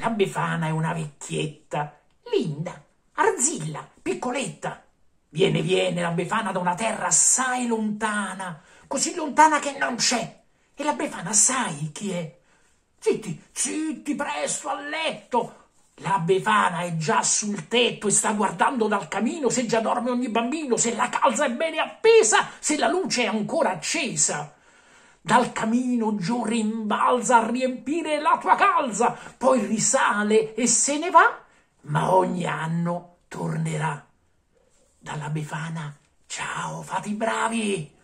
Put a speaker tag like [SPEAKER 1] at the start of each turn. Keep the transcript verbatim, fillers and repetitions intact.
[SPEAKER 1] La Befana è una vecchietta, linda, arzilla, piccoletta. Viene, viene la Befana da una terra assai lontana, così lontana che non c'è. E la Befana sai chi è? Zitti, zitti, presto a letto. La Befana è già sul tetto e sta guardando dal camino se già dorme ogni bambino, se la calza è bene appesa, se la luce è ancora accesa. Dal camino giù rimbalza a riempire la tua calza, poi risale e se ne va, ma ogni anno tornerà. Dalla Befana, ciao, fate i bravi!